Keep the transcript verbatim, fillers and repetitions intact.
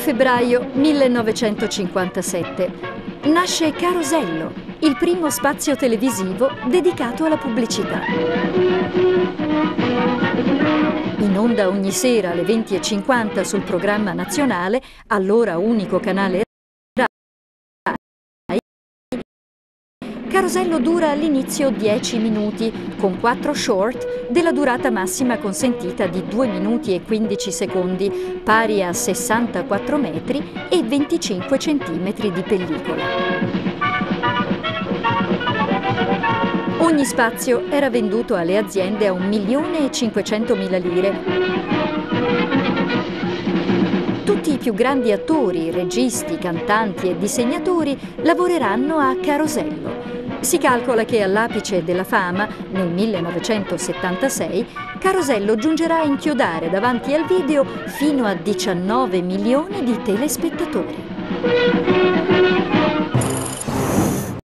febbraio millenovecentocinquantasette. Nasce Carosello, il primo spazio televisivo dedicato alla pubblicità. In onda ogni sera alle venti e cinquanta sul programma nazionale, allora unico canale Rai, Carosello dura all'inizio dieci minuti, con quattro short della durata massima consentita di due minuti e quindici secondi, pari a sessantaquattro metri e venticinque centimetri di pellicola. Ogni spazio era venduto alle aziende a un milione e cinquecentomila lire. Tutti i più grandi attori, registi, cantanti e disegnatori lavoreranno a Carosello. Si calcola che all'apice della fama, nel millenovecentosettantasei, Carosello giungerà a inchiodare davanti al video fino a diciannove milioni di telespettatori.